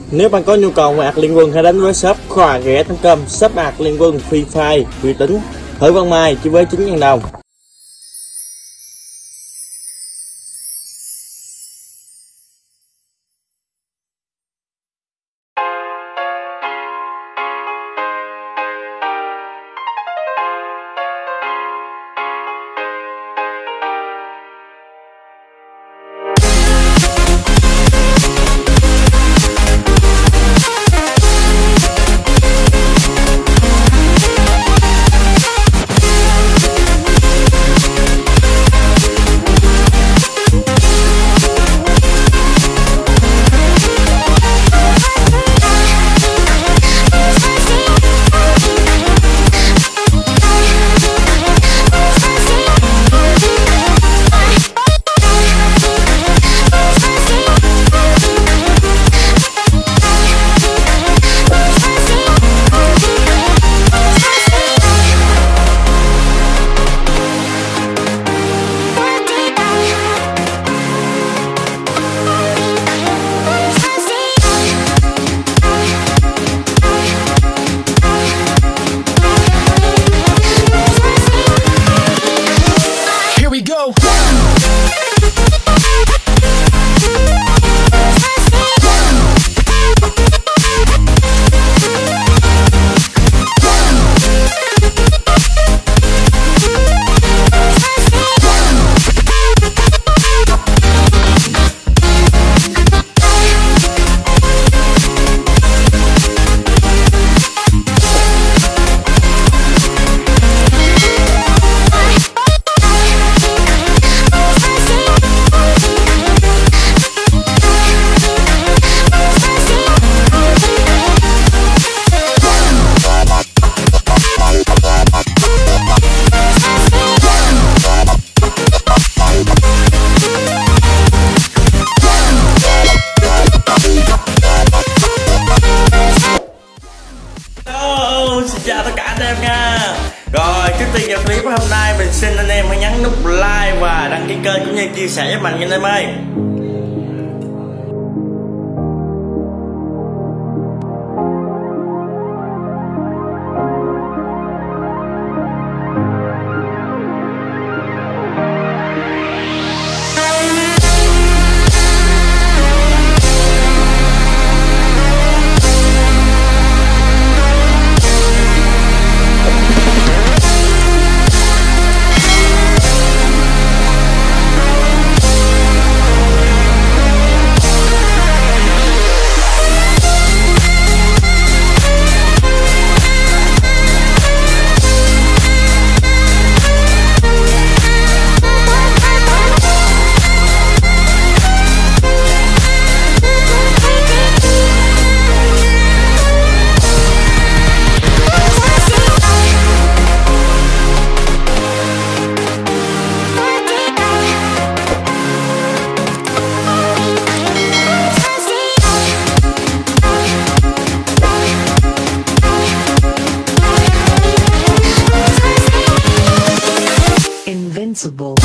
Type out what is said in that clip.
Nếu bạn có nhu cầu mua ạc Liên Quân, hãy đến với shop khoagre.com. Shop ạc Liên Quân Free Fire uy tín. Thử Văn Mai chỉ với 9.000 đồng. Xin chào tất cả anh em nha. Rồi trước tiên vào clip hôm nay mình xin anh em hãy nhấn nút like và đăng ký kênh cũng như chia sẻ với mình nha anh em ơi. Invincible.